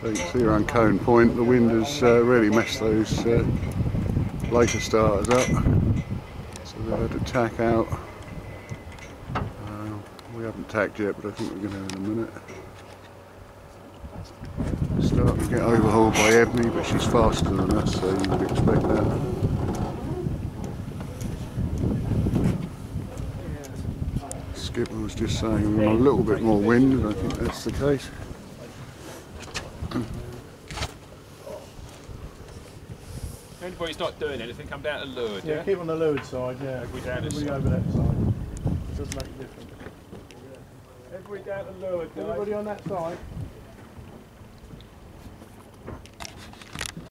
So you can see around Colne Point the wind has really messed those later starters up. So they've had to tack out. We haven't tacked yet, but I think we're going to in a minute. Starting to get overhauled by EDNE, but she's faster than us, so you would expect that. Skipper was just saying we want a little bit more wind, and I think that's the case. The only point he's not doing anything, come down to leeward, yeah? Keep on the leeward side, yeah. Everybody over that side. It doesn't make a difference. Everybody down to leeward, everybody on that side.